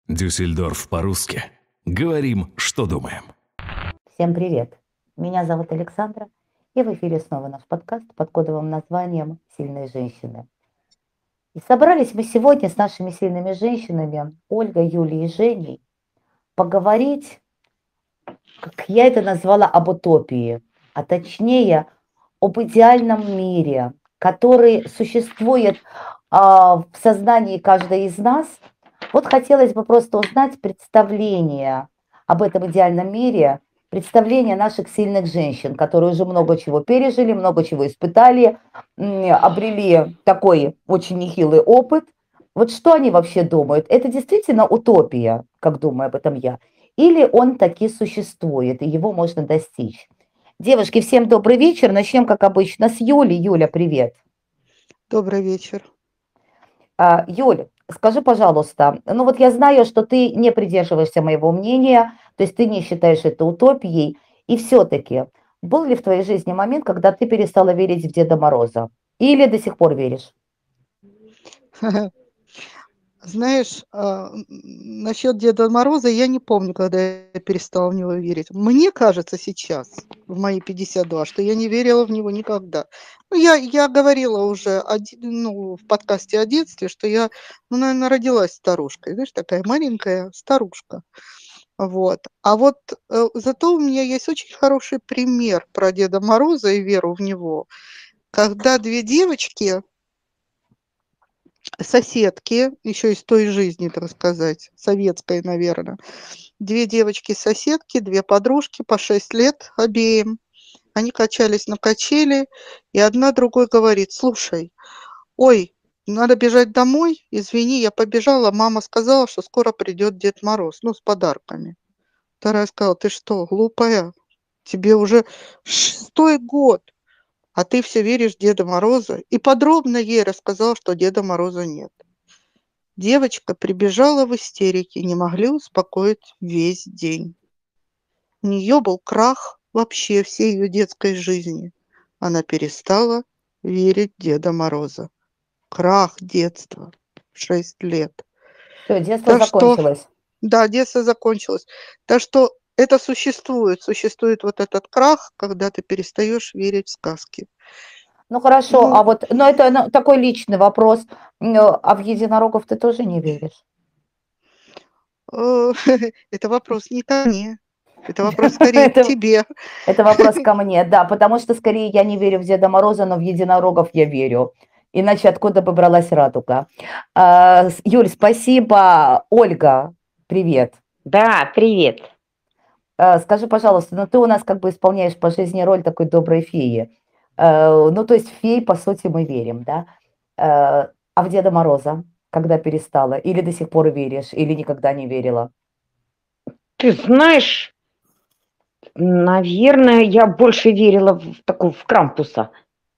Дюссельдорф по-русски. Говорим, что думаем. Всем привет! Меня зовут Александра, и в эфире снова наш подкаст под кодовым названием «Сильные женщины». И собрались мы сегодня с нашими сильными женщинами, Ольгой, Юлией и Женей, поговорить, как я это назвала, об утопии, а точнее об идеальном мире, который существует в сознании каждой из нас. Вот хотелось бы просто узнать представление об этом идеальном мире, представление наших сильных женщин, которые уже много чего пережили, много чего испытали, обрели такой очень нехилый опыт. Вот что они вообще думают? Это действительно утопия, как думаю об этом я? Или он таки существует, и его можно достичь? Девушки, всем добрый вечер. Начнем, как обычно, с Юли. Юля, привет. Добрый вечер. Юля, скажи, пожалуйста, ну вот я знаю, что ты не придерживаешься моего мнения, то есть ты не считаешь это утопией, и все-таки был ли в твоей жизни момент, когда ты перестала верить в Деда Мороза? Или до сих пор веришь? Знаешь, насчет Деда Мороза я не помню, когда я перестала в него верить. Мне кажется сейчас, в мои 52, что я не верила в него никогда. Ну, я говорила уже в подкасте о детстве, что я, наверное, родилась старушкой. Знаешь, такая маленькая старушка. Вот. А вот зато у меня есть очень хороший пример про Деда Мороза и веру в него. Когда две девочки, соседки, еще из той жизни, так сказать, советской, наверное. Две девочки-соседки, две подружки по 6 лет обеим. Они качались на качели, и одна другой говорит: слушай, ой, надо бежать домой, извини, я побежала, мама сказала, что скоро придет Дед Мороз, с подарками. Вторая сказала: ты что, глупая, тебе уже 6-й год, а ты все веришь в Деда Мороза. И подробно ей рассказал, что Деда Мороза нет. Девочка прибежала в истерике, не могли успокоить весь день. У нее был крах вообще всей ее детской жизни. Она перестала верить в Деда Мороза. Крах детства. 6 лет. Все, детство Так что, закончилось. да, детство закончилось. Так что это существует. Существует вот этот крах, когда ты перестаешь верить в сказки. Ну хорошо, Ну, но это такой личный вопрос. А в единорогов ты тоже не веришь? это вопрос не ко мне. Это вопрос скорее к Это, тебе. это вопрос ко мне, да, потому что скорее я не верю в Деда Мороза, но в единорогов я верю. Иначе откуда бы бралась радуга? Юль, спасибо. Ольга, привет. Да, привет. Скажи, пожалуйста, ну ты у нас как бы исполняешь по жизни роль такой доброй феи. Ну, то есть в фей, по сути, мы верим, да? А в Деда Мороза, когда перестала? Или до сих пор веришь, или никогда не верила? Ты знаешь, наверное, я больше верила в Крампуса.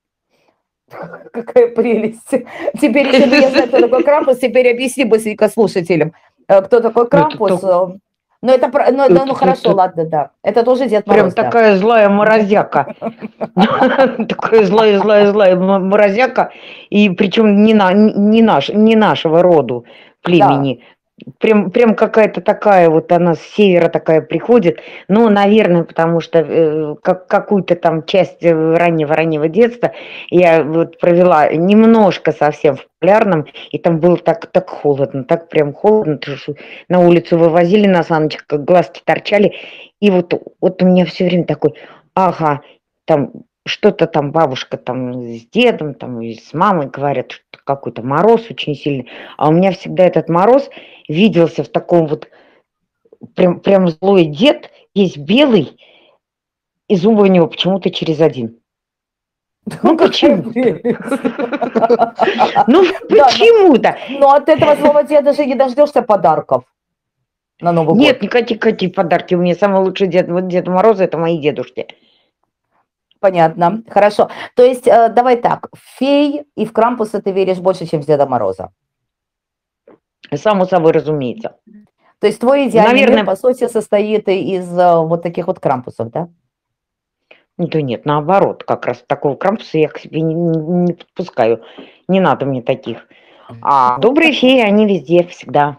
Какая прелесть. Теперь еще, ну я знаю, кто такой Крампус, теперь объясни быстренько слушателям, кто такой Ну, это Крампус. Ну, ну хорошо, это ладно, да. Это тоже Дед прям Мороз, да. такая злая морозяка. Такая злая морозяка. И причем не нашего роду Да. племени. Прям какая-то такая вот она с севера такая приходит. Ну, наверное, потому что какую-то там часть раннего детства я вот провела немножко совсем в Полярном, и там было так холодно, так прям холодно, что на улицу вывозили на саночках, глазки торчали, и вот у меня все время такой, ага, там что-то там бабушка там с дедом, там и с мамой говорят, что какой-то мороз очень сильный, а у меня всегда этот мороз виделся в таком вот прям злой дед, есть белый, и зубы у него почему-то через один. Ну Какая почему-то. прелесть. Ну Да, почему-то. но от этого злого деда же не дождешься подарков на Новый Нет, год. никаких подарки. У меня самый лучший дед, вот Дед Мороз, это мои дедушки. Понятно, хорошо. То есть давай так, в фей и в Крампуса ты веришь больше, чем в Деда Мороза. Само собой, разумеется. То есть твой идеальный мир, по Наверное, сути, состоит из вот таких вот Крампусов, да? да нет, наоборот, как раз такого Крампуса я к себе не подпускаю. Не надо мне таких. А добрые феи, они везде, всегда.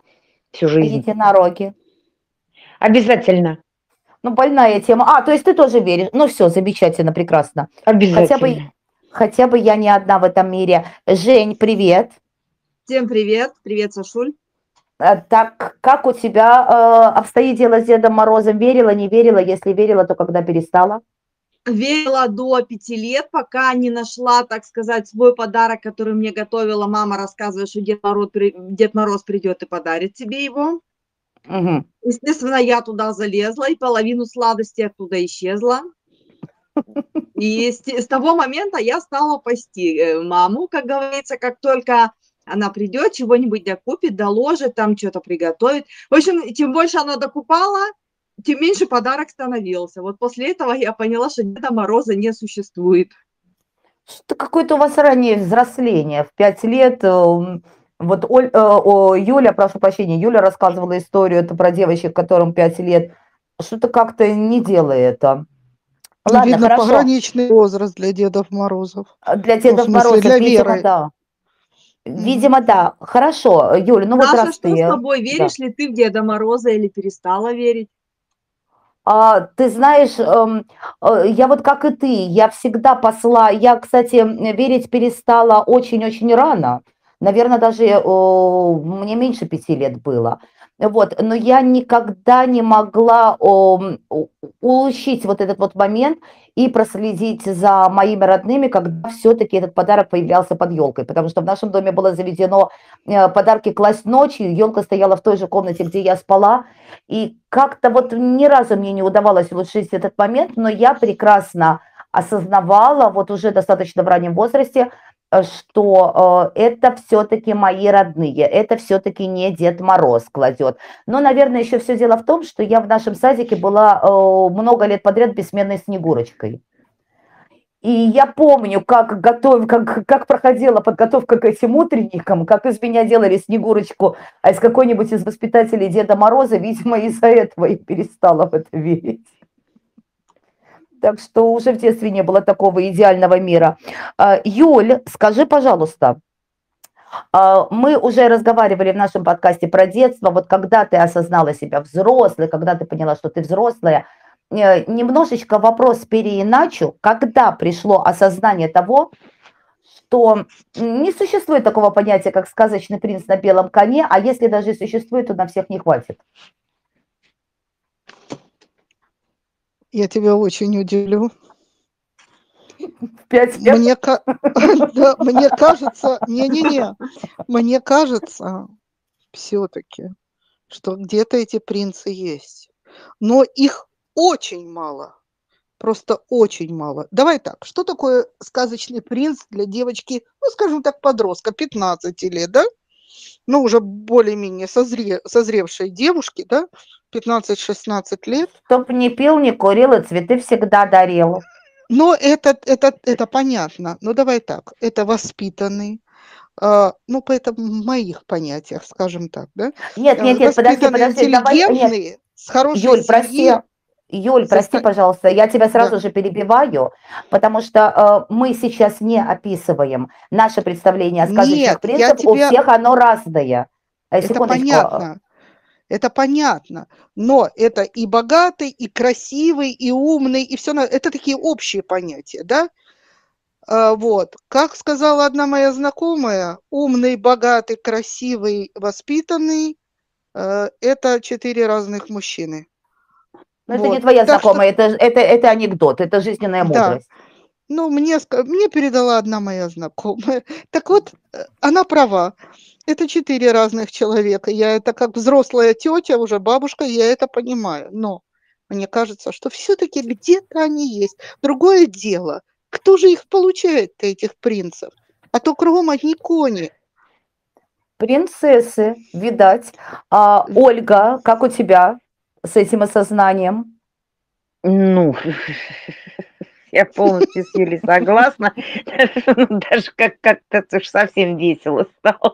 всю А жизнь. единороги? Обязательно, Ну, больная тема. А, то есть ты тоже веришь. Ну, все, замечательно, прекрасно. Хотя бы, обязательно. хотя бы я не одна в этом мире. Жень, привет. Всем привет, привет, Сашуль. Так, как у тебя обстоит дело с Дедом Морозом? Верила, не верила? Если верила, то когда перестала? Верила до 5 лет, пока не нашла, так сказать, свой подарок, который мне готовила мама, рассказывая, что Дед Мороз придет и подарит тебе его. Мгм. Естественно, я туда залезла, и половину сладостей оттуда исчезла. И с того момента я стала пасти маму, как говорится, как только она придет, чего-нибудь докупит, доложит, там что-то приготовит. В общем, чем больше она докупала, тем меньше подарок становился. Вот после этого я поняла, что Деда Мороза не существует. Что какое-то у вас раннее взросление. В 5 лет, вот Юля, прошу прощения, Юля рассказывала историю это про девочек, которым 5 лет. Что-то как-то не делает это. Ладно, Видно, хорошо. пограничный возраст для Дедов Морозов. Для Ну, в Дедов смысле, Морозов, для видимо, Веры. да. Мгм. Видимо, да. Хорошо, Юля, ну вот Даша, раз что с ты... тобой? Да. Веришь ли ты в Деда Мороза или перестала верить? Ты знаешь, я вот как и ты, я всегда я, кстати, верить перестала очень-очень рано, наверное, даже мне меньше 5 лет было, вот, но я никогда не могла улучшить вот этот вот момент и проследить за моими родными, когда все-таки этот подарок появлялся под елкой, потому что в нашем доме было заведено подарки класть ночью, елка стояла в той же комнате, где я спала, и как-то вот ни разу мне не удавалось улучшить этот момент, но я прекрасно осознавала вот уже достаточно в раннем возрасте, что это все-таки мои родные, это все-таки не Дед Мороз кладет. Но, наверное, еще все дело в том, что я в нашем садике была много лет подряд бессменной Снегурочкой. И я помню, как проходила подготовка к этим утренникам, как из меня делали Снегурочку, а из какой-нибудь из воспитателей Деда Мороза, видимо, из-за этого и перестала в это верить. Так что уже в детстве не было такого идеального мира. Юль, скажи, пожалуйста, мы уже разговаривали в нашем подкасте про детство, вот когда ты осознала себя взрослой, когда ты поняла, что ты взрослая, немножечко вопрос переиначу, когда пришло осознание того, что не существует такого понятия, как сказочный принц на белом коне, а если даже и существует, то на всех не хватит. Я тебя очень удивлю. В 5 лет? Да, мне кажется, мне кажется все-таки, что где-то эти принцы есть. Но их очень мало. Просто очень мало. Давай так, что такое сказочный принц для девочки, ну, скажем так, подростка, 15 лет, да? Ну, уже более-менее созревшей девушки, да? 15-16 лет. Чтоб не пил, не курил и цветы всегда дарил. Но это понятно. Ну, давай так, это воспитанный, ну, поэтому в моих понятиях, скажем так, да? Нет, подожди, Воспитанный, давай, нет. интеллигентный, с хорошей Юль, прости, семьи. прости, пожалуйста, я тебя сразу Да. же перебиваю, потому что мы сейчас не описываем наше представление о сказочных Нет, принцах, у всех оно разное. Секундочку. Это понятно, но это и богатый, и красивый, и умный, и все, это такие общие понятия, да? Вот, как сказала одна моя знакомая, умный, богатый, красивый, воспитанный, это 4 разных мужчины. Но это Вот. не твоя Так что, знакомая, это анекдот, это жизненная да, мудрость. ну, мне передала одна моя знакомая. Так вот, она права. Это 4 разных человека. Я это как взрослая тетя, уже бабушка, я это понимаю. Но мне кажется, что все-таки где-то они есть. Другое дело, кто же их получает, этих принцев? А то кругом одни кони. Принцессы, видать. Ольга, как у тебя с этим осознанием? Ну, я полностью с Юлей согласна. Даже как-то уж совсем весело стало.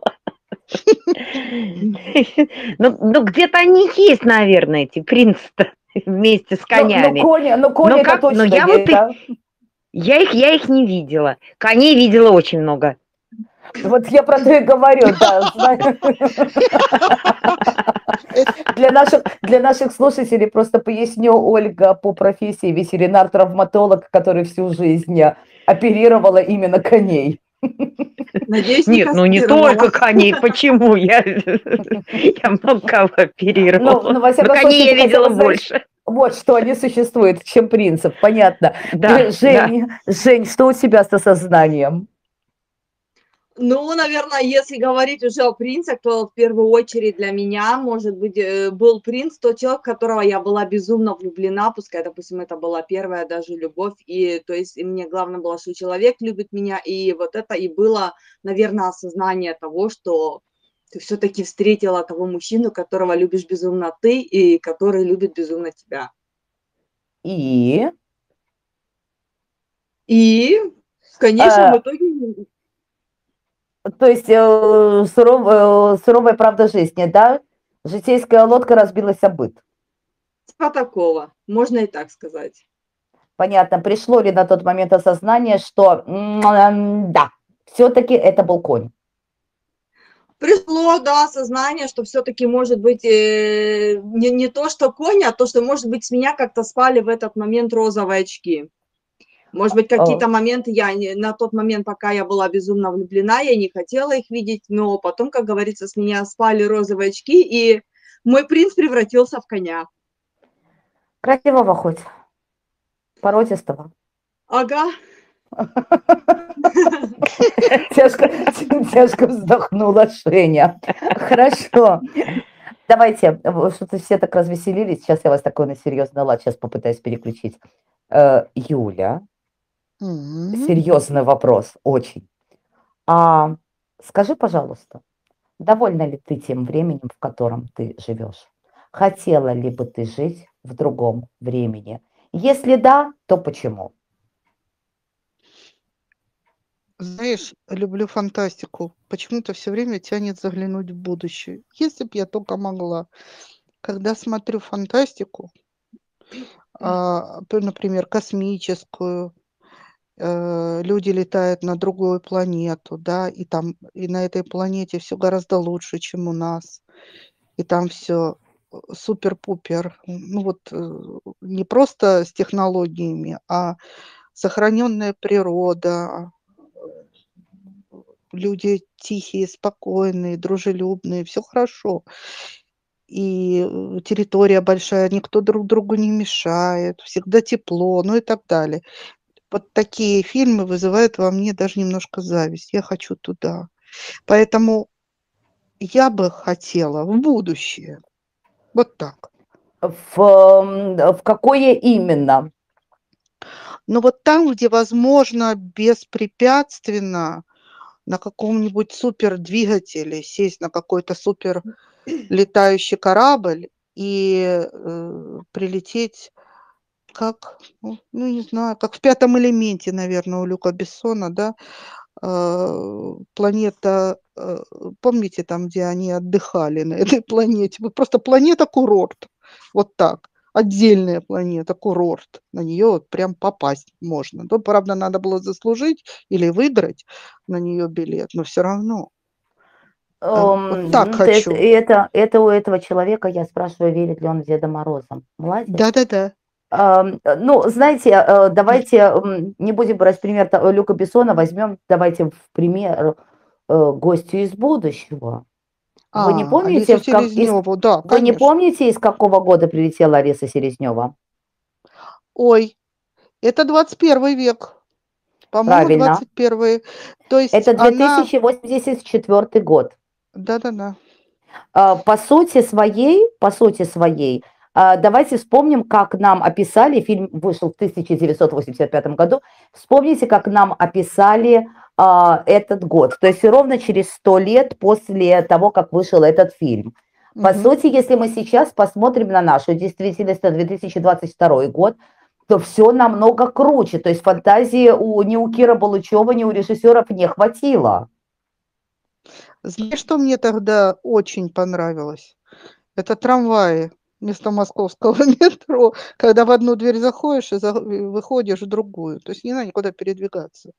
Ну, где-то они есть, наверное, эти принцы-то вместе с конями. Кони это точно есть, да? Я их не видела. Коней видела очень много. Вот я про то и говорю, да. Для наших слушателей просто поясню, Ольга по профессии ветеринар-травматолог, который всю жизнь оперировала именно коней. Надеюсь, Нет, ну не только коней. Почему? Я много кого оперировала. Ну, во Но всяком коней случае, я ты хотя видела бы знаешь, больше. вот что они существуют, чем принцип, понятно. Да, да. Жень, что у тебя с осознанием? Ну, наверное, если говорить уже о принцах, то в первую очередь для меня, может быть, был принц тот человек, в которого я была безумно влюблена, пускай, допустим, это была первая даже любовь, и то есть и мне главное было, что человек любит меня, и вот это и было, наверное, осознание того, что ты все-таки встретила того мужчину, которого любишь безумно ты, и который любит безумно тебя. И И в конечном итоге то есть суровая правда жизни, да? Житейская лодка разбилась о быт. типа такого, можно и так сказать. Понятно, пришло ли на тот момент осознание, что да, все-таки это был конь. Пришло, да, осознание, что все-таки может быть не то, что конь, а то, что, может быть, с меня как-то спали в этот момент розовые очки. Может быть, какие-то моменты на тот момент, пока я была безумно влюблена, я не хотела их видеть, но потом, как говорится, с меня спали розовые очки, и мой принц превратился в коня. Красивого хоть, породистого. Ага. Тяжко вздохнула Женя. Хорошо. Давайте, что-то все так развеселились. Сейчас я вас такой на серьезный лад сейчас попытаюсь переключить. Юля, серьезный вопрос, очень. Скажи, пожалуйста, довольна ли ты тем временем, в котором ты живешь? Хотела ли бы ты жить в другом времени? Если да, то почему? Знаешь, люблю фантастику. Почему-то все время тянет заглянуть в будущее. Если б я только могла. Когда смотрю фантастику, например, космическую, люди летают на другую планету, да, и на этой планете все гораздо лучше, чем у нас. И там все супер-пупер. Ну вот не просто с технологиями, а сохраненная природа, люди тихие, спокойные, дружелюбные, все хорошо. И территория большая, никто друг другу не мешает, всегда тепло, ну и так далее. Вот такие фильмы вызывают во мне даже немножко зависть. Я хочу туда. Поэтому я бы хотела в будущее. Вот так. В какое именно? Но вот там, где возможно беспрепятственно на каком-нибудь супердвигателе сесть на какой-то супер летающий корабль и прилететь как, ну не знаю, как в «Пятом элементе», наверное, у Люка Бессона, да, планета, помните там, где они отдыхали на этой планете? Вот просто планета-курорт, вот так. Отдельная планета, курорт. На нее вот прям попасть можно. Ну, правда, надо было заслужить или выиграть на нее билет, но все равно. Вот так хочу. Это у этого человека, я спрашиваю, верит ли он в Деда Мороза. Молодец. Да-да-да. Ну, знаете, давайте не будем брать пример Люка Бессона, возьмем, давайте в пример «Гостью из будущего». Вы не помните, Алису Селезневу, да, вы не конечно. помните, из какого года прилетела Алиса Селезнева? Ой, это 21 век. По-моему, Правильно. 21. То есть Это она... 2084 год. Да-да-да. По сути своей, давайте вспомним, как нам описали, фильм вышел в 1985 году, вспомните, как нам описали этот год, то есть ровно через 100 лет после того, как вышел этот фильм. По сути, если мы сейчас посмотрим на нашу действительность, на 2022 год, то все намного круче, то есть фантазии ни у Кира Балычева, ни у режиссеров не хватило. Знаешь, что мне тогда очень понравилось? Это трамваи вместо московского метро, когда в одну дверь заходишь и выходишь в другую. То есть не надо никуда передвигаться.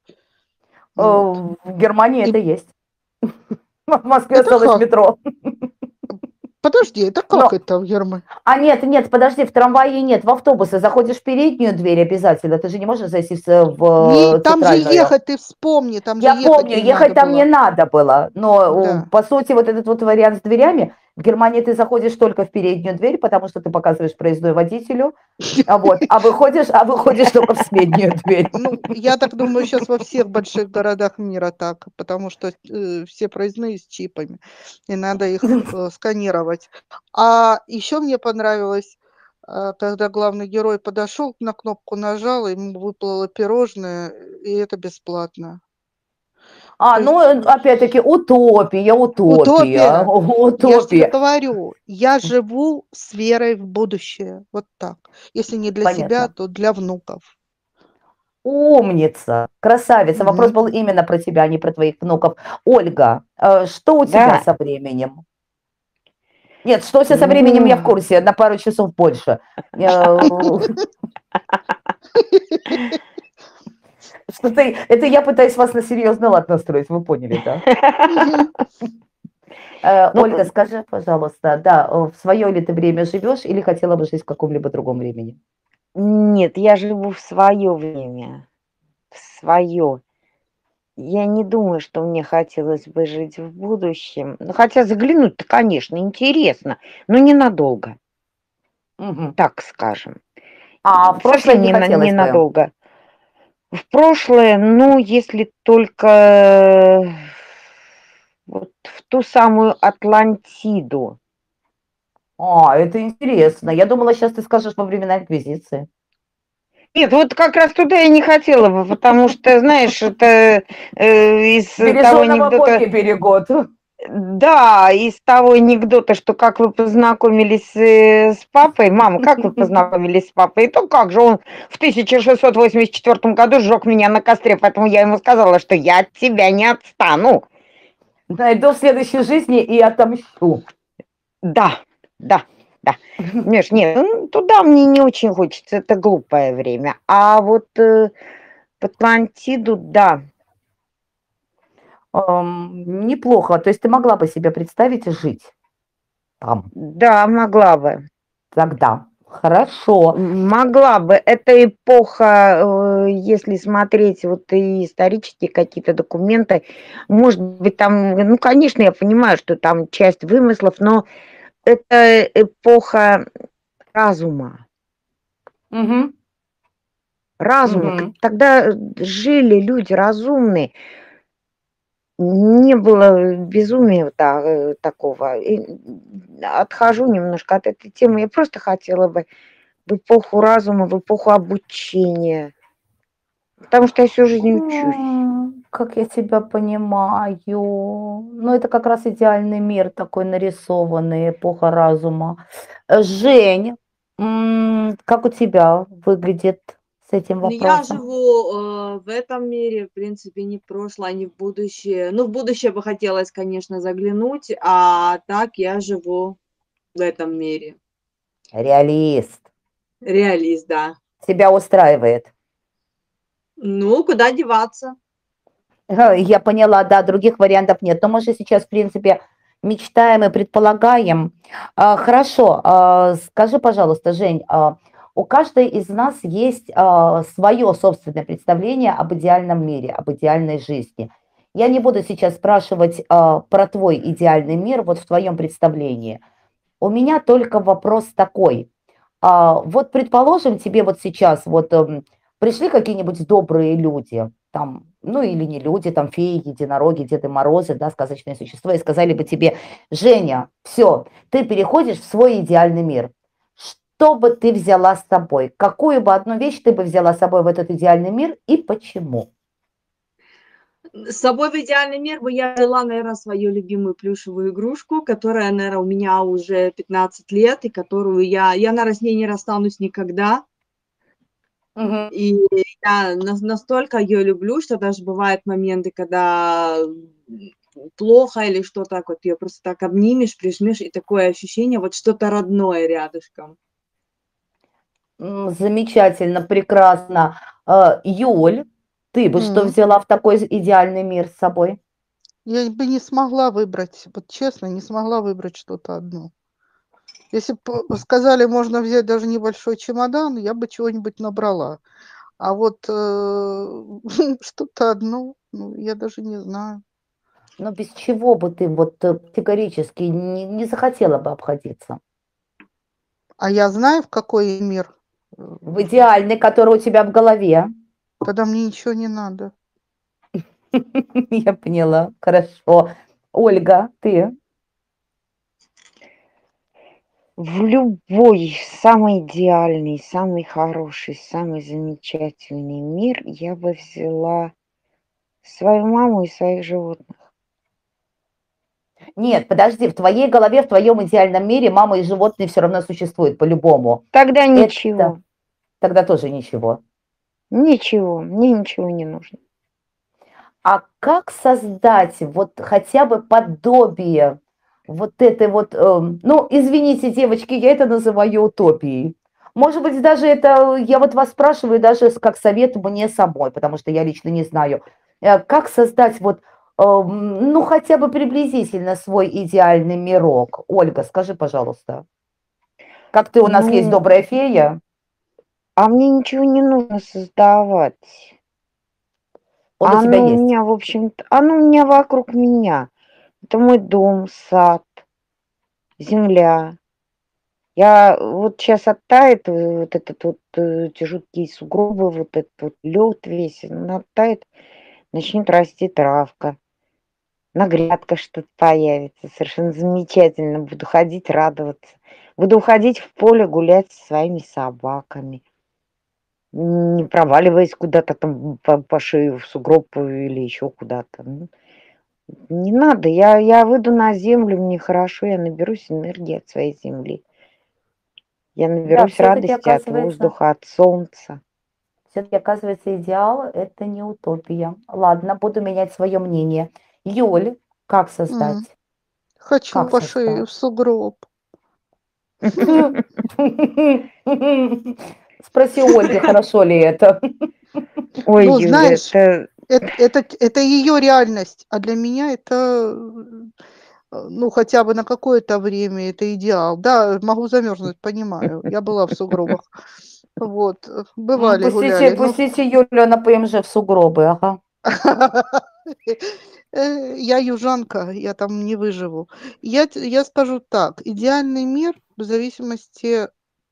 Вот. В Германии это есть. В Москве Это осталось метро. Подожди, это Но, как это в Германии? нет, подожди, в трамвае нет, в автобусы заходишь в переднюю дверь обязательно, ты же не можешь зайти в Там же центральную. ехать, ты вспомни, там же Я ехать помню, не надо ехать там не было. надо было, но Да. по сути вот этот вот вариант с дверями, в Германии ты заходишь только в переднюю дверь, потому что ты показываешь проездной водителю, а выходишь только в среднюю дверь. Ну, я так думаю, сейчас во всех больших городах мира так, потому что все проездные с чипами, и надо их сканировать. А еще мне понравилось, когда главный герой подошел, на кнопку нажал, ему выплыло пирожное, и это бесплатно. То Ну, есть опять-таки, утопия, утопия. Я же тебе утопия. говорю, я живу с верой в будущее. Вот так. Если не для себя, Понятно. то для внуков. Умница, красавица. Вопрос Мгм. был именно про тебя, а не про твоих внуков. Ольга, что у тебя Да. со временем? Нет, что у тебя со временем, я в Ну, курсе, на пару часов больше. Это я пытаюсь вас на серьезный лад настроить, вы поняли, да? Мгм. Ольга, ну, скажи, пожалуйста, да, в свое ли ты время живешь или хотела бы жить в каком-либо другом времени? нет, я живу в свое время, в свое. Я не думаю, что мне хотелось бы жить в будущем. Ну, хотя заглянуть-то, конечно, интересно, но ненадолго, Мгм. так скажем. А в прошлое Совсем не хотелось бы? ненадолго. В прошлое, ну, если только вот в ту самую Атлантиду. Это интересно. Я думала, сейчас ты скажешь во времена Инквизиции. Нет, вот как раз туда я не хотела бы, потому что, знаешь, это из того Береженого анекдота, боги берегут. да, из того анекдота, что как вы познакомились с папой, мама, как вы познакомились с папой? И то как же он в 1684 году сжег меня на костре, поэтому я ему сказала, что я от тебя не отстану. Найду в следующей жизни и отомщу. Да, да, да. Понимаешь, нет, ну, туда мне не очень хочется, это глупое время. А вот в Атлантиду, да, Неплохо. То есть ты могла бы себе представить жить там да, могла бы. тогда. Хорошо. Могла бы. Эта эпоха, если смотреть вот и исторические какие-то документы, может быть, там, ну, конечно, я понимаю, что там часть вымыслов, но это эпоха разума. Мгм, Разума. мгм. Тогда жили люди разумные, не было безумия такого. И отхожу немножко от этой темы. Я просто хотела бы в эпоху разума, в эпоху обучения. Потому что я всю жизнь учусь. Как я тебя понимаю. Ну, это как раз идеальный мир такой нарисованный, эпоха разума. Жень, как у тебя выглядит с этим Ну, я вопросом? живу в этом мире, в принципе, не в прошлое, не в будущее. Ну, в будущее бы хотелось, конечно, заглянуть, а так я живу в этом мире. Реалист. Реалист, да. Тебя устраивает. Ну, куда деваться? Я поняла, да, других вариантов нет. Но мы же сейчас, в принципе, мечтаем и предполагаем. Хорошо, скажи, пожалуйста, Жень, у каждой из нас есть свое собственное представление об идеальном мире, об идеальной жизни. Я не буду сейчас спрашивать про твой идеальный мир, вот в твоем представлении. У меня только вопрос такой. Вот предположим, тебе вот сейчас вот пришли какие-нибудь добрые люди, там, ну или не люди, там феи, единороги, Деды Морозы, да, сказочные существа, и сказали бы тебе: Женя, все, ты переходишь в свой идеальный мир. Что бы ты взяла с собой? Какую бы одну вещь ты бы взяла с собой в этот идеальный мир и почему? С собой в идеальный мир бы я взяла, наверное, свою любимую плюшевую игрушку, которая, наверное, у меня уже 15 лет, и которую я, наверное, с ней не расстанусь никогда. Мгм. И я настолько ее люблю, что даже бывают моменты, когда плохо или что так вот, ее просто так обнимешь, прижмешь, и такое ощущение, вот что-то родное рядышком. Замечательно, прекрасно. Юль, ты бы что М. взяла в такой идеальный мир с собой? Я бы не смогла выбрать, вот честно, не смогла выбрать что-то одно. Если бы сказали, можно взять даже небольшой чемодан, я бы чего-нибудь набрала. А вот что-то одно, ну, я даже не знаю. Но без чего бы ты вот категорически не захотела бы обходиться? А я знаю, в какой мир. В идеальный, который у тебя в голове. Тогда мне ничего не надо. Я поняла, хорошо. Ольга, ты? В любой самый идеальный, самый хороший, самый замечательный мир я бы взяла свою маму и своих животных. Нет, подожди, в твоей голове, в твоем идеальном мире мама и животные все равно существуют по-любому. Тогда Это ничего, тогда тоже ничего. ничего, мне ничего не нужно. А как создать вот хотя бы подобие вот этой вот, ну, извините, девочки, я это называю утопией. Может быть, даже это, я вот вас спрашиваю даже как совет мне самой, потому что я лично не знаю, как создать вот, ну, хотя бы приблизительно свой идеальный мирок. Ольга, скажи, пожалуйста, как ты у нас есть Ну, добрая фея, а мне ничего не нужно создавать. он у тебя Оно у есть. меня, в общем-то, оно у меня вокруг меня. Это мой дом, сад, земля. Я вот сейчас оттает вот этот вот эти жуткие сугробы, вот этот вот лед весь, он оттает, начнет расти травка, на грядках что-то появится, совершенно замечательно, буду ходить радоваться. Буду уходить в поле гулять со своими собаками, не проваливаясь куда-то там по шею в сугроб или еще куда-то. Ну, не надо, я выйду на землю, мне хорошо, я наберусь энергии от своей земли. Я Да, наберусь все-таки радости от оказывается, воздуха, от солнца. все-таки оказывается, идеал – это не утопия. Ладно, буду менять свое мнение. Юль, как создать? М, Хочу Как по шее создать? в сугроб. Спроси у Ольги, хорошо ли это. Ой, Ну, Юля, знаешь, это это ее реальность, а для меня это, ну, хотя бы на какое-то время это идеал. Да, могу замерзнуть, понимаю. Я была в сугробах. Вот, бывали, Пустите, гуляли. Ну, пустите Юлю на ПМЖ в сугробы, ага. я южанка, я там не выживу. Я скажу так, идеальный мир в зависимости,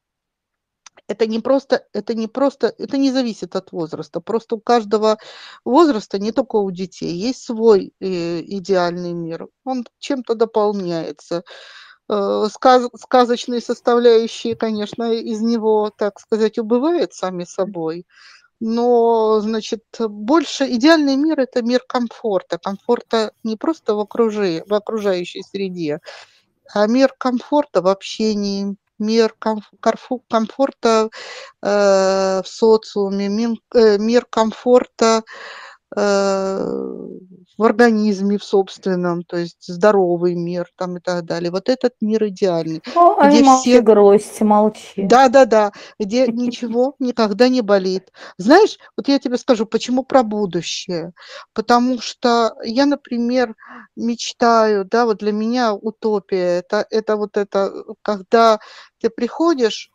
это не зависит от возраста. Просто у каждого возраста, не только у детей, есть свой идеальный мир. Он чем-то дополняется. Сказочные составляющие, конечно, из него, так сказать, убывают сами собой. Но, значит, больше идеальный мир – это мир комфорта. Комфорта не просто в окружающей среде, а мир комфорта в общении, мир комфорта в социуме, мир комфорта в организме в собственном, то есть здоровый мир там и так далее. Вот этот мир идеальный, Ой, где молчи, все гроздь, молчи. да-да-да, где ничего никогда не болит. Знаешь, вот я тебе скажу, почему про будущее. Потому что я, например, мечтаю, да, вот для меня утопия, это вот это, когда ты приходишь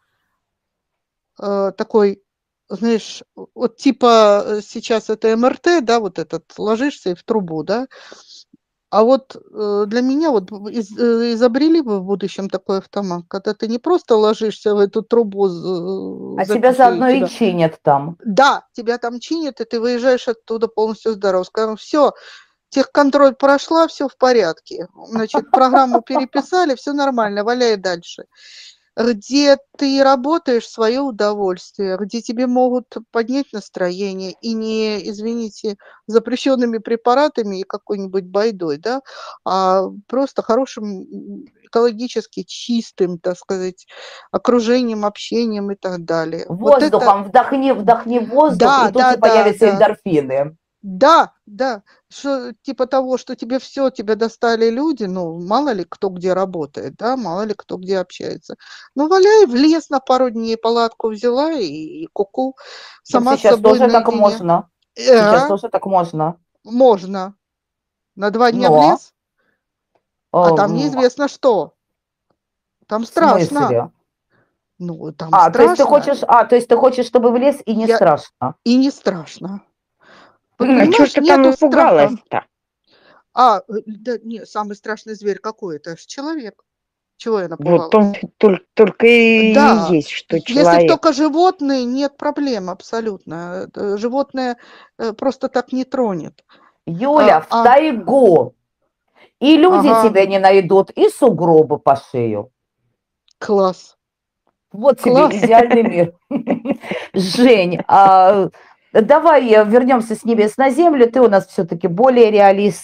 такой, знаешь, вот типа сейчас это МРТ, да, вот этот, ложишься и в трубу, да, а вот для меня вот изобрели бы в будущем такой автомат, когда ты не просто ложишься в эту трубу, А тебя запихивают заодно и тебя. чинят там. Да, тебя там чинят, и ты выезжаешь оттуда полностью здоров. Скажем, все, техконтроль прошла, все в порядке. Значит, программу переписали, все нормально, валяй дальше. Где ты работаешь в свое удовольствие, где тебе могут поднять настроение и не, извините, запрещенными препаратами и какой-нибудь байдой, да, а просто хорошим экологически чистым, так сказать, окружением, общением и так далее. Вот это, Воздухом вдохни, вдохни воздух, и да, тут да, же да, появятся да. эндорфины. Да, да, что типа того, что тебе все, тебя достали люди, ну, мало ли кто где работает, да, мало ли кто где общается. Ну, валяй в лес на пару дней, палатку взяла и ку-ку, Так сама с сейчас собой тоже так наедине. можно. Сейчас Э, тоже так можно. можно. На 2 дня в Но лес, а там эм, неизвестно что. Там В страшно. смысле? Ну, там То есть страшно. то есть ты хочешь, чтобы в лес и не Я страшно? и не страшно. А чё ж Понимаешь, ты там нету страха. испугалась-то? Да не, самый страшный зверь какой? Это ж человек. Чего я Вот он напугалась? только и Да, есть, что если б человек. только животные, нет проблем абсолютно. Животное просто так не тронет. Юля, в А, тайгу. И люди ага, тебя не найдут, и сугробы по шею. класс, Вот тебе класс. идеальный мир. Жень, давай вернемся с небес на землю. Ты у нас все-таки более реалист.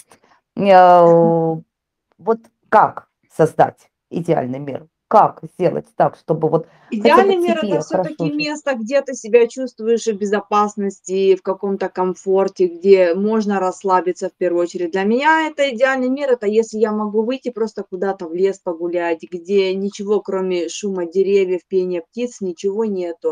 Вот как создать идеальный мир? Как сделать так, чтобы вот хотя бы Идеальный мир – это тебе хорошо все-таки жить? место, где ты себя чувствуешь в безопасности, в каком-то комфорте, где можно расслабиться в первую очередь. Для меня это идеальный мир – это если я могу выйти просто куда-то в лес погулять, где ничего, кроме шума деревьев, пения птиц, ничего нету,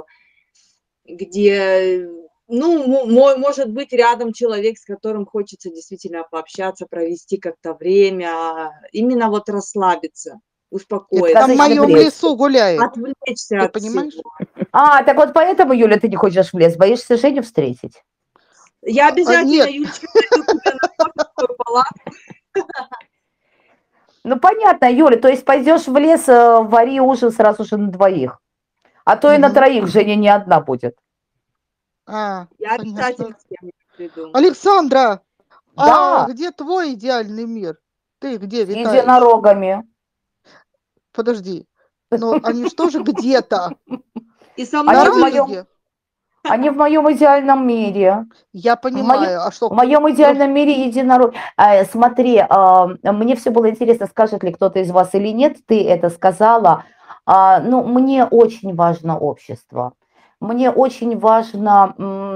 где, ну, может быть, рядом человек, с которым хочется действительно пообщаться, провести как-то время, именно вот расслабиться, И Там успокоиться, в сказать не моем вред. лесу гуляет. отвлечься Ты от понимаешь? всего. Так вот поэтому, Юля, ты не хочешь в лес, боишься Женю встретить? Я обязательно, Нет, Юлечка, найду тебе на кофе палатку. Ну, понятно, Юля, то есть пойдешь в лес, вари ужин сразу же на двоих. А то и на мгм. троих Женя не одна будет. А, Я понятно. обязательно с кем-нибудь приду. Александра, а Да, где твой идеальный мир? Ты где с витаешь? единорогами. Подожди, но они что же где-то? И со На Они мной в моем, Рыльге? они в моем идеальном мире. Я В моем, понимаю, а что? в моем идеальном мире единорог. Смотри, мне все было интересно, скажет ли кто-то из вас или нет, ты это сказала. Ну, мне очень важно общество. Мне очень важно,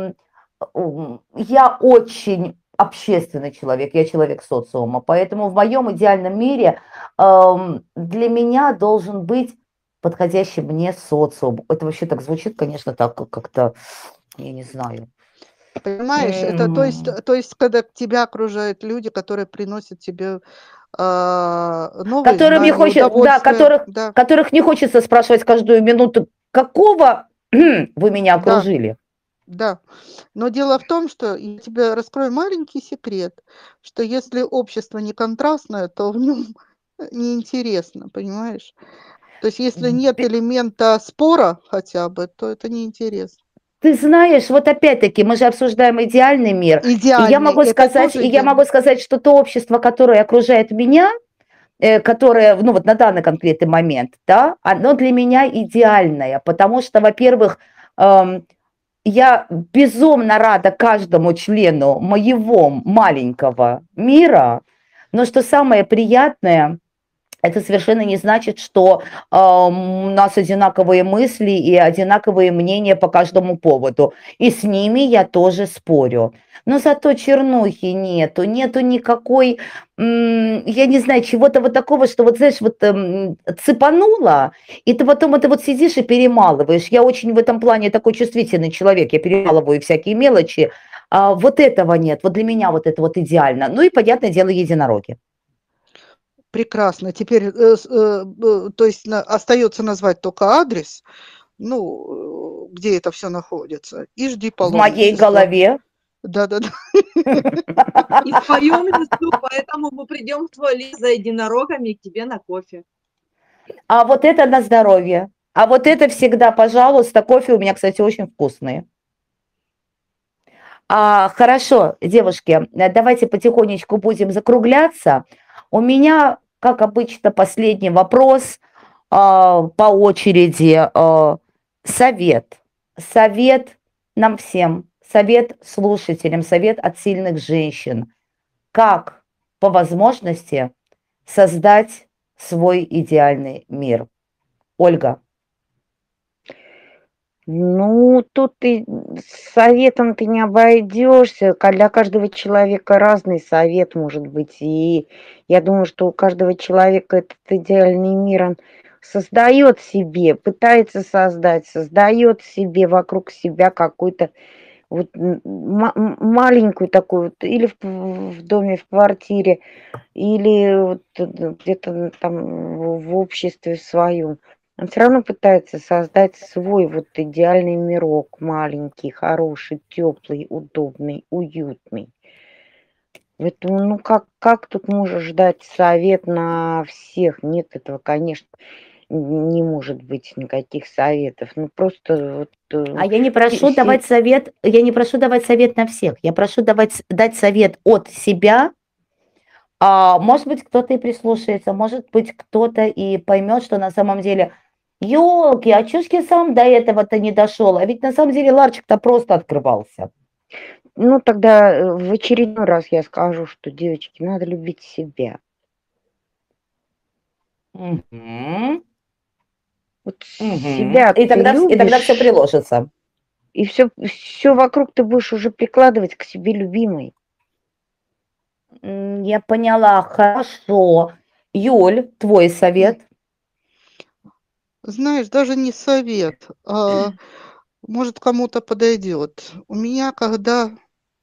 я очень общественный человек, я человек социума, поэтому в моем идеальном мире для меня должен быть подходящий мне социум. Это вообще так звучит, конечно, так как-то, я не знаю. Понимаешь, это то есть, когда тебя окружают люди, которые приносят тебе новые Которым не знания, хочет, да, удовольствие, да, которых не хочется спрашивать каждую минуту, какого вы меня да, окружили. да. Но дело в том, что я тебе раскрою маленький секрет, что если общество не контрастное, то в нем неинтересно, понимаешь? То есть если нет Ты, элемента спора хотя бы, то это неинтересно. ты знаешь, вот опять-таки мы же обсуждаем идеальный мир, Идеальный, это тоже и я идеально. могу сказать, что то общество, которое окружает меня, которое, ну вот на данный конкретный момент, да, оно для меня идеальное, потому что, во-первых, я безумно рада каждому члену моего маленького мира, но что самое приятное, это совершенно не значит, что у нас одинаковые мысли и одинаковые мнения по каждому поводу. И с ними я тоже спорю. Но зато чернухи нету никакой, я не знаю, чего-то вот такого, что вот, знаешь, вот цепануло, и ты потом это вот сидишь и перемалываешь. Я очень в этом плане такой чувствительный человек, я перемалываю всякие мелочи. Вот этого нет, вот для меня вот это вот идеально. Ну и, понятное дело, единороги. Прекрасно. Теперь, то есть остается назвать только адрес, ну, где это все находится, и жди В моей паломничества. голове. Да-да-да. И в твоем лесу, поэтому мы придем в твой лес за единорогами и к тебе на кофе. А вот это на здоровье. А вот это всегда, пожалуйста, кофе у меня, кстати, очень вкусный. Хорошо, девушки, давайте потихонечку будем закругляться. У меня, как обычно, последний вопрос по очереди. Совет. Совет нам всем, совет слушателям, совет от сильных женщин. Как по возможности создать свой идеальный мир? Ольга. Ну, тут ты советом ты не обойдешься. Для каждого человека разный совет может быть. И я думаю, что у каждого человека этот идеальный мир, он создает себе, пытается создать, создает себе вокруг себя какой-то Вот маленькую такую, вот, или в доме, в квартире, или вот где-то там в обществе своем. Он все равно пытается создать свой вот идеальный мирок, маленький, хороший, теплый, удобный, уютный. Поэтому, ну как тут можешь дать совет на всех? Нет, этого, конечно, не может быть никаких советов. Ну просто вот А я не прошу давать совет, я не прошу давать совет на всех. Я прошу дать совет от себя. Может быть, кто-то и прислушается, может быть, кто-то и поймет, что на самом деле, елки, а чушки сам до этого-то не дошел. А ведь на самом деле ларчик-то просто открывался. Ну, тогда в очередной раз я скажу, что, девочки, надо любить себя. Мгм. Вот Мгм. себя И ты тогда все любишь, приложится. и все вокруг ты будешь уже прикладывать к себе любимой. Я поняла, хорошо. Юль, твой совет? Знаешь, даже не совет, а может кому-то подойдет. У меня, когда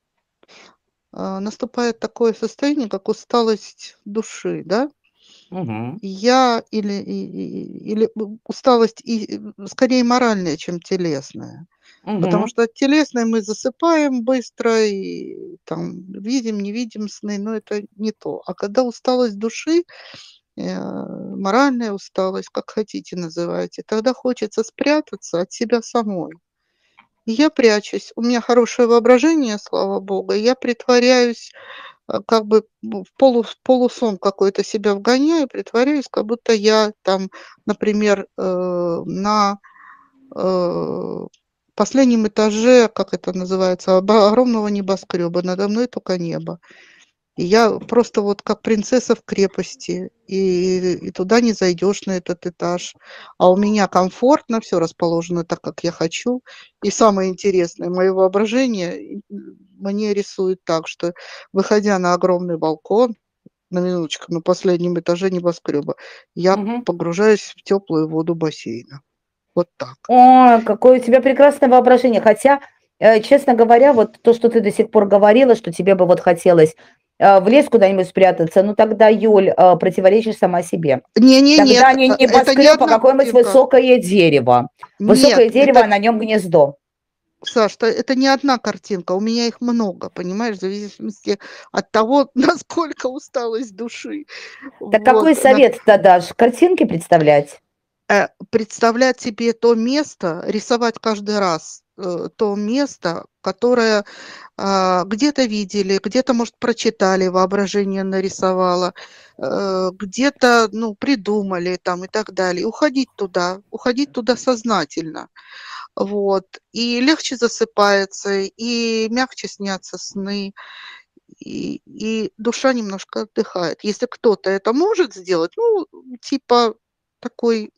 наступает такое состояние, как усталость души, да, Мгм. я или усталость скорее моральная, чем телесная. Потому Мгм. что от телесной мы засыпаем быстро и там видим, не видим сны, но это не то. А когда усталость души, моральная усталость, как хотите называйте, тогда хочется спрятаться от себя самой. И я прячусь. У меня хорошее воображение, слава богу. И я притворяюсь, как бы в полусон какой-то себя вгоняю, притворяюсь, как будто я там, например, на э, последнем этаже, как это называется, огромного небоскреба. Надо мной только небо. И я просто вот как принцесса в крепости, и туда не зайдешь, на этот этаж. А у меня комфортно, все расположено так, как я хочу. И самое интересное, мое воображение мне рисует так, что, выходя на огромный балкон, на минуточку, на последнем этаже небоскреба, я Мгм. погружаюсь в теплую воду бассейна. Вот так. Ой, какое у тебя прекрасное воображение. Хотя, честно говоря, вот то, что ты до сих пор говорила, что тебе бы вот хотелось в лес куда-нибудь спрятаться, ну тогда, Юль, противоречишь сама себе. Не-не, Тогда нет, не это не небоскреб, а одна какое-нибудь картинка. высокое дерево. Высокое Нет, дерево, это а на нем гнездо. Саш, это не одна картинка, у меня их много, понимаешь, в зависимости от того, насколько усталость души. Так какой Вот, совет ты дашь? Картинки представлять? представлять себе то место, рисовать каждый раз то место, которое где-то видели, где-то, может, прочитали, воображение нарисовало, где-то, ну, придумали там и так далее. Уходить туда сознательно. Вот. И легче засыпается, и мягче снятся сны, и душа немножко отдыхает. Если кто-то это может сделать, ну, типа такой,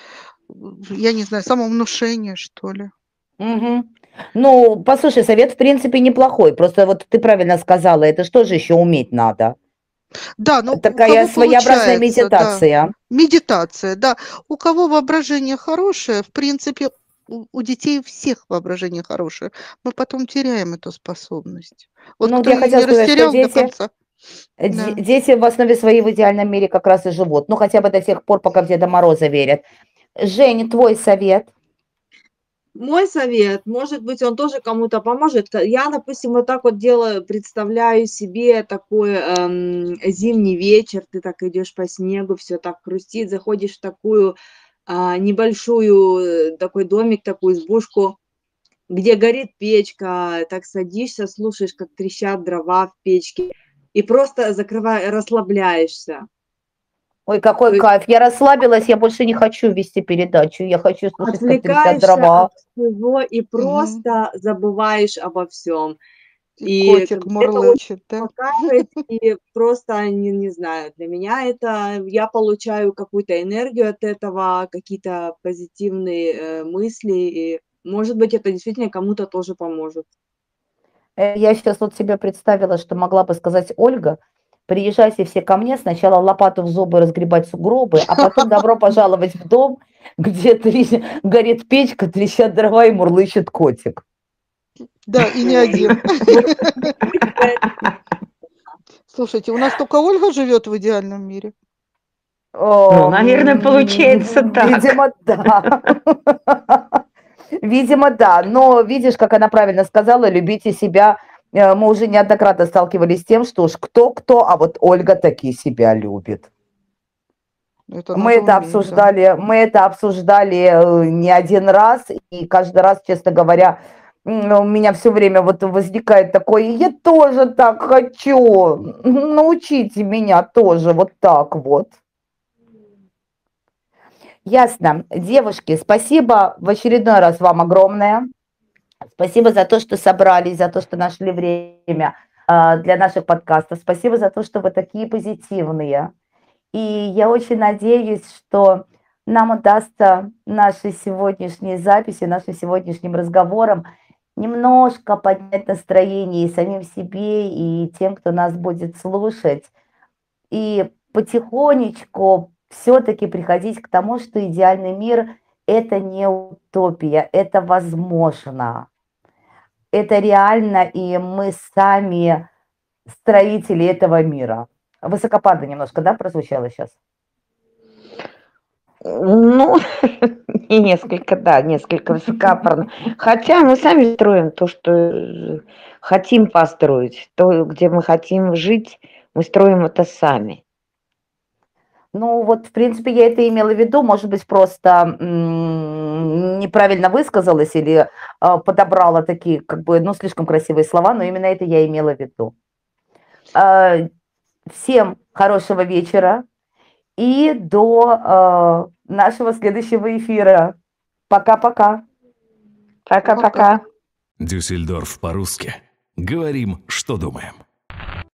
я не знаю, самовнушение, что ли. Мгм. Ну, послушай, совет в принципе неплохой. Просто вот ты правильно сказала, это что же еще уметь надо? Да, ну у Такая кого своеобразная получается, да. медитация. Медитация, да. У кого воображение хорошее, в принципе, у детей всех воображение хорошее. Мы потом теряем эту способность. Вот Ну, вот кто я ее хотела не сказать, что растерял до конца, да. дети в основе своей в идеальном мире как раз и живут. Ну, хотя бы до тех пор, пока в Деда Мороза верят. Жень, твой совет? Мой совет, может быть, он тоже кому-то поможет. Я, допустим, вот так вот делаю, представляю себе такой зимний вечер, ты так идешь по снегу, все так хрустит, заходишь в такую небольшую, такой домик, такую избушку, где горит печка, так садишься, слушаешь, как трещат дрова в печке, и просто расслабляешься. Ой, То какой есть кайф. Я расслабилась, я больше не хочу вести передачу. Я хочу слушать, как трещат отвлекаешься от дрова. всего и Мгм. просто забываешь обо всем. И И котик как бы это очень мурлычет, да? успокаивает, и просто, не знаю, для меня это я получаю какую-то энергию от этого, какие-то позитивные, мысли, и, может быть, это действительно кому-то тоже поможет. Я сейчас вот себе представила, что могла бы сказать Ольга: приезжайте все ко мне, сначала лопату в зубы разгребать сугробы, а потом добро пожаловать в дом, где горит печка, трещат дрова и мурлычет котик. Да, и не один. Слушайте, у нас только Ольга живет в идеальном мире. Ну, наверное, получается так. Видимо, да. Видимо, да. Но видишь, как она правильно сказала, любите себя. Мы уже неоднократно сталкивались с тем, что уж кто-кто, а вот Ольга таки себя любит. Это Мы надо это уметь, да. обсуждали не один раз, и каждый раз, честно говоря, у меня все время вот возникает такое: я тоже так хочу, научите меня тоже вот так вот. Ясно. Девушки, спасибо в очередной раз вам огромное. Спасибо за то, что собрались, за то, что нашли время для наших подкастов. Спасибо за то, что вы такие позитивные. И я очень надеюсь, что нам удастся нашей сегодняшней записи, нашим сегодняшним разговором немножко поднять настроение и самим себе, и тем, кто нас будет слушать. И потихонечку все-таки приходить к тому, что идеальный мир – это не утопия, это возможно. Это реально, и мы сами строители этого мира. Высокопарно немножко, да, прозвучало сейчас? Ну, несколько высокопарно. Хотя мы сами строим то, что хотим построить. То, где мы хотим жить, мы строим это сами. Ну, вот, в принципе, я это имела в виду, может быть, просто неправильно высказалась или подобрала такие, как бы, ну, слишком красивые слова, но именно это я имела в виду. Всем хорошего вечера и до нашего следующего эфира. Пока-пока. Пока-пока. Дюссельдорф по-русски. Говорим, что думаем.